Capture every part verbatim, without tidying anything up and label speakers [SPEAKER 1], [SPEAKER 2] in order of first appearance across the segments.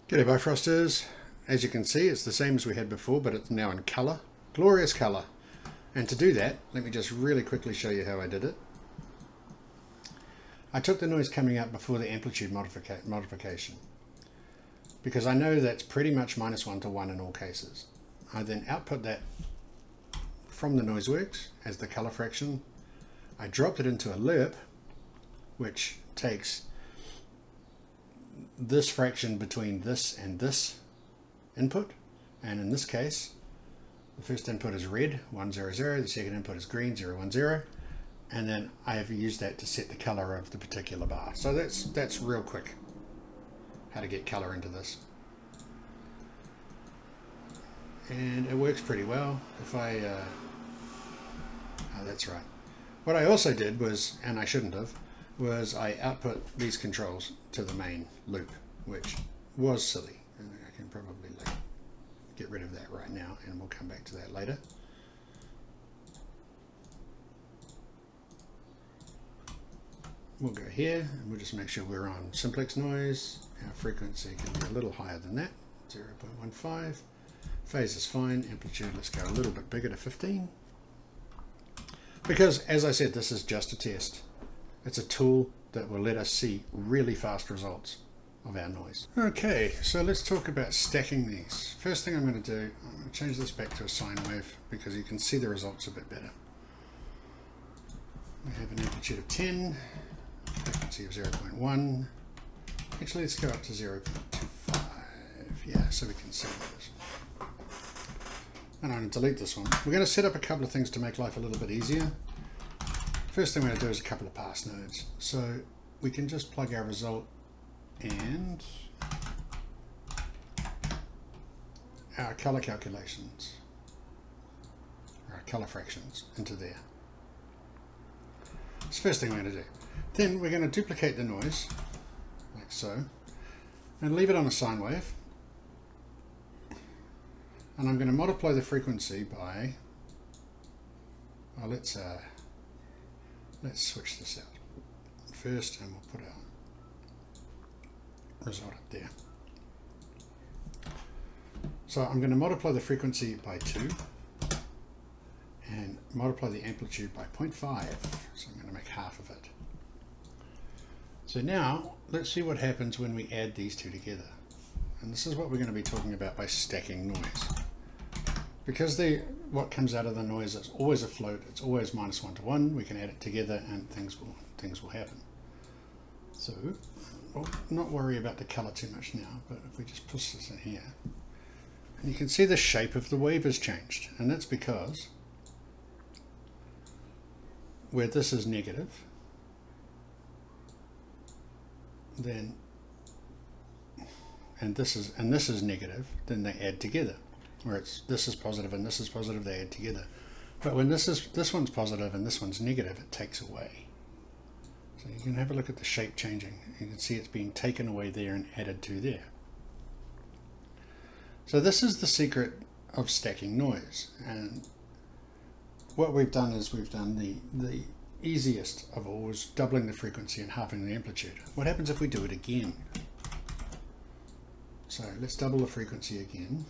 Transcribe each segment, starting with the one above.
[SPEAKER 1] G'day Bifrosters. As you can see, it's the same as we had before, but it's now in colour. Glorious colour. And to do that, let me just really quickly show you how I did it. I took the noise coming out before the amplitude modifica modification, because I know that's pretty much minus one to one in all cases. I then output that from the NoiseWorks as the colour fraction. I dropped it into a lerp, which takes this fraction between this and this input, and in this case the first input is red, one zero zero, the second input is green, zero one zero, and then I have used that to set the color of the particular bar. So that's that's real quick how to get color into this, and it works pretty well. If I uh, oh, that's right, what I also did was, and I shouldn't have, was I output these controls to the main loop, which was silly. And I can probably like, get rid of that right now, and we'll come back to that later. We'll go here, and we'll just make sure we're on simplex noise. Our frequency can be a little higher than that, zero point one five. Phase is fine. Amplitude, let's go a little bit bigger to fifteen. Because, as I said, this is just a test. It's a tool that will let us see really fast results of our noise. Okay, so let's talk about stacking these. First thing I'm going to do, I'm going to change this back to a sine wave because you can see the results a bit better. We have an amplitude of ten, frequency of zero point one. Actually, let's go up to zero point two five. Yeah, so we can see this. And I'm going to delete this one. We're going to set up a couple of things to make life a little bit easier. First thing we're going to do is a couple of pass nodes. So we can just plug our result and our color calculations, our color fractions into there. That's the first thing we're going to do. Then we're going to duplicate the noise, like so, and leave it on a sine wave. And I'm going to multiply the frequency by, well, let's uh, let's switch this out first, and we'll put our result up there. So I'm going to multiply the frequency by two and multiply the amplitude by zero point five. So I'm going to make half of it. So now let's see what happens when we add these two together. And this is what we're going to be talking about by stacking noise. Because the what comes out of the noise is always a float, it's always minus one to one, we can add it together and things will things will happen. So we'll not worry about the color too much now, but if we just push this in here, and you can see the shape of the wave has changed, and that's because where this is negative, then and this is and this is negative, then they add together. Where it's this is positive and this is positive, they add together. But when this is this one's positive and this one's negative, it takes away. So you can have a look at the shape changing. You can see it's being taken away there and added to there. So this is the secret of stacking noise. And what we've done is we've done the the easiest of all, is doubling the frequency and halving the amplitude. What happens if we do it again? So let's double the frequency again.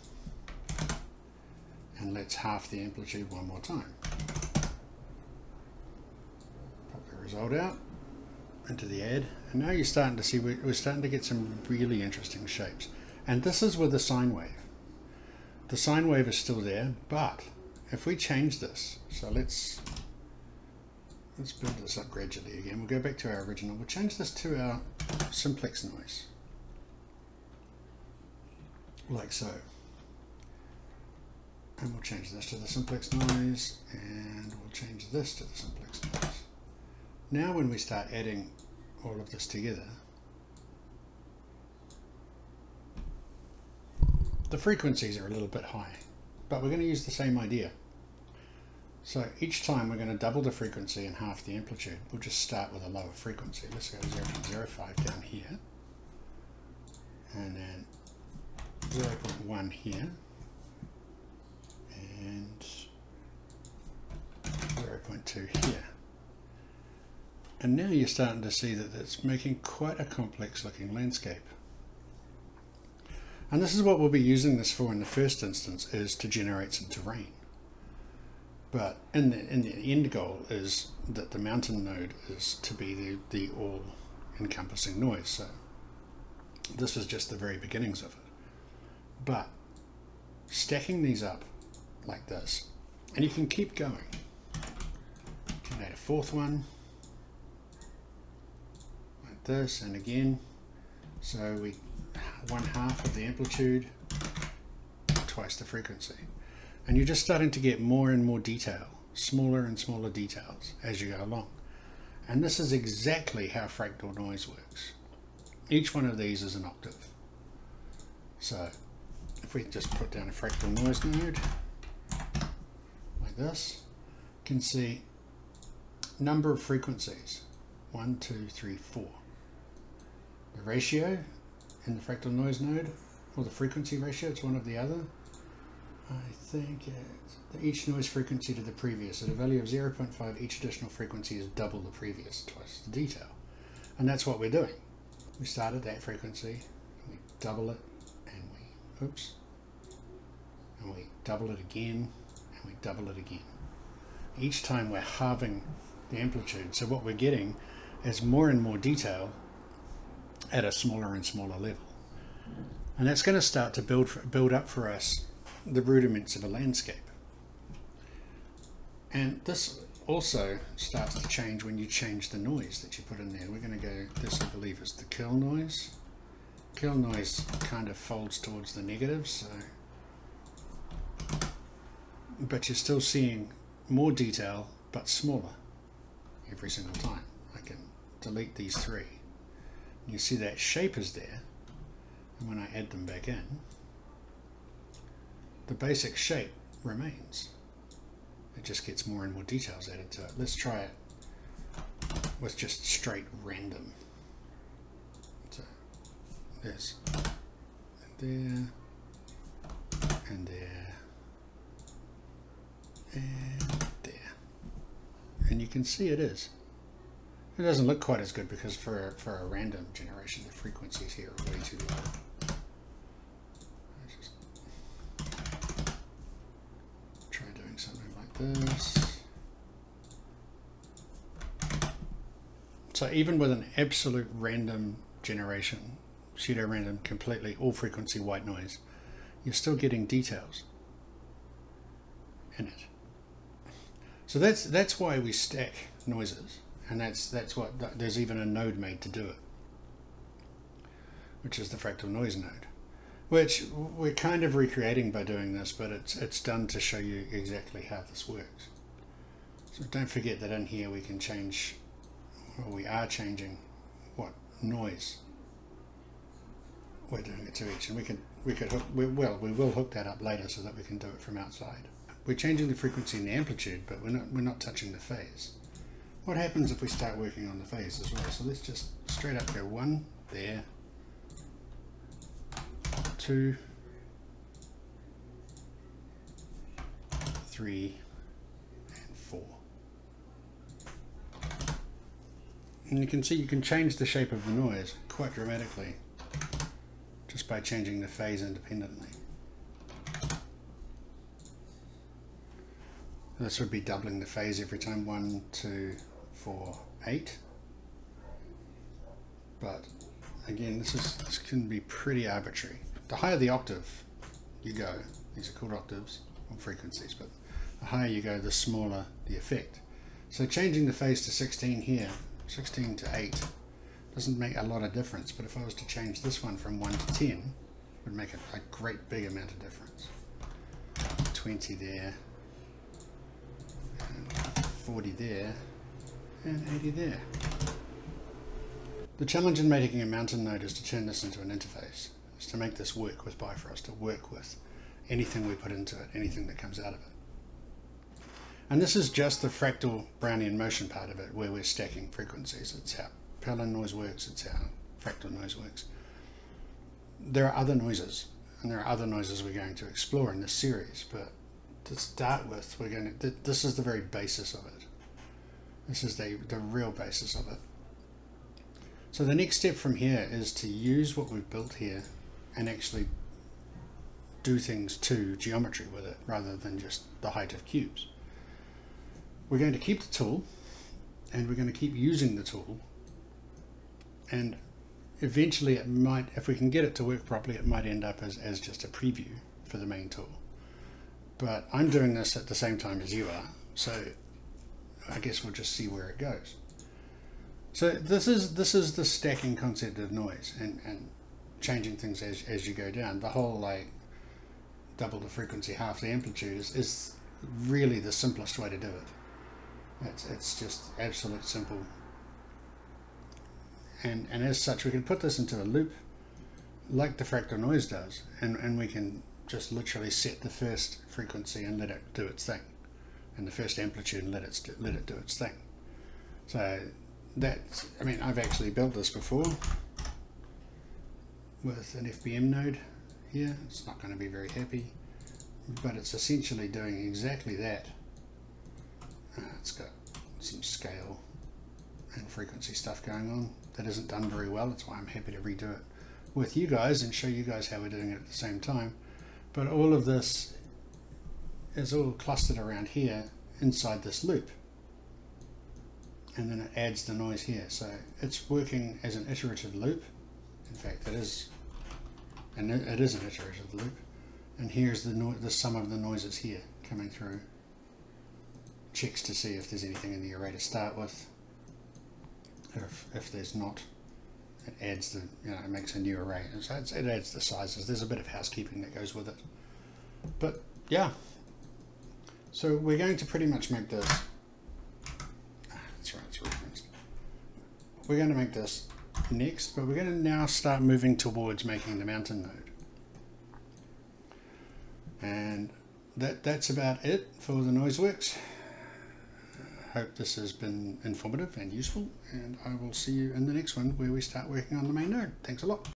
[SPEAKER 1] And let's half the amplitude one more time. Pop the result out into the add, and now you're starting to see we're, we're starting to get some really interesting shapes. And this is with the sine wave. The sine wave is still there, but if we change this, so let's let's build this up gradually again. We'll go back to our original. We'll change this to our simplex noise, like so. And we'll change this to the simplex noise, and we'll change this to the simplex noise. Now when we start adding all of this together, the frequencies are a little bit high, but we're going to use the same idea. So each time we're going to double the frequency and half the amplitude. We'll just start with a lower frequency. Let's go zero point zero five down here, and then zero point one here, and zero point two here. And now you're starting to see that it's making quite a complex looking landscape. And this is what we'll be using this for in the first instance, is to generate some terrain. But in the, in the end goal is that the mountain node is to be the, the all-encompassing noise. So this is just the very beginnings of it. But stacking these up like this, and you can keep going. You can add a fourth one, like this, and again. So we one half of the amplitude, twice the frequency. And you're just starting to get more and more detail, smaller and smaller details as you go along. And this is exactly how fractal noise works. Each one of these is an octave. So if we just put down a fractal noise node like this, you can see number of frequencies, one, two, three, four. The ratio in the fractal noise node, or the frequency ratio, it's one of the other. I think it's each noise frequency to the previous. At a value of zero point five, each additional frequency is double the previous, twice the detail. And that's what we're doing. We start at that frequency, we double it, and we, oops, and we double it again, and we double it again. Each time we're halving the amplitude. So what we're getting is more and more detail at a smaller and smaller level. And that's going to start to build, for, build up for us the rudiments of a landscape. And this also starts to change when you change the noise that you put in there. We're going to go, this I believe is the curl noise. Curl noise kind of folds towards the negatives, so, but you're still seeing more detail but smaller every single time. I can delete these three. You see that shape is there, and when I add them back in, the basic shape remains. It just gets more and more details added to it. Let's try it with just straight random. So there's and there and there and there, and you can see it is. It doesn't look quite as good because for for a random generation, the frequencies here are way too low. This. So even with an absolute random generation, pseudo random, completely all frequency white noise, you're still getting details in it. So that's that's why we stack noises, and that's that's what there's even a node made to do it, which is the fractal noise node, which we're kind of recreating by doing this, but it's it's done to show you exactly how this works. So don't forget that in here we can change, or we are changing, what noise we're doing it to each, and we can we could hook, we, well we will hook that up later so that we can do it from outside. We're changing the frequency and the amplitude, but we're not we're not touching the phase. What happens if we start working on the phase as well? So let's just straight up go one there, two, three, and four. And you can see you can change the shape of the noise quite dramatically just by changing the phase independently. This would be doubling the phase every time, one, two, four, eight. But again, this is this can be pretty arbitrary. The higher the octave you go, these are called octaves or frequencies, but the higher you go, the smaller the effect. So changing the phase to sixteen here, sixteen to eight, doesn't make a lot of difference, but if I was to change this one from one to ten, it would make a, a great big amount of difference. twenty there, and forty there, and eighty there. The challenge in making a mountain node is to turn this into an interface, is to make this work with Bifrost, to work with anything we put into it, anything that comes out of it. And this is just the fractal Brownian motion part of it, where we're stacking frequencies. It's how Perlin noise works, it's how fractal noise works. There are other noises, and there are other noises we're going to explore in this series, but to start with, we're going to, this is the very basis of it. This is the, the real basis of it. So the next step from here is to use what we've built here and actually do things to geometry with it rather than just the height of cubes. We're going to keep the tool, and we're going to keep using the tool, and eventually it might, if we can get it to work properly, it might end up as, as just a preview for the main tool. But I'm doing this at the same time as you are, so I guess we'll just see where it goes. So this is this is the stacking concept of noise, and, and changing things as, as you go down. The whole like double the frequency, half the amplitude is, is really the simplest way to do it. It's, it's just absolute simple. And, and as such, we can put this into a loop like the fractal noise does, and, and we can just literally set the first frequency and let it do its thing, and the first amplitude and let it, let it do its thing. So that's, I mean, I've actually built this before with an F B M node here. It's not going to be very happy, but it's essentially doing exactly that. Uh, it's got some scale and frequency stuff going on that isn't done very well. That's why I'm happy to redo it with you guys and show you guys how we're doing it at the same time. But all of this is all clustered around here inside this loop, and then it adds the noise here. So it's working as an iterative loop. In fact, it is, and it is an iterative loop. And here's the no the sum of the noises here coming through. Checks to see if there's anything in the array to start with. If, if there's not, it adds the, you know, it makes a new array. And so it's, it adds the sizes. There's a bit of housekeeping that goes with it. But yeah, so we're going to pretty much make this, ah, that's right, it's referenced. We're going to make this next, but we're going to now start moving towards making the mountain node. And that that's about it for the NoiseWorks. Hope this has been informative and useful, and I will see you in the next one where we start working on the main node. Thanks a lot.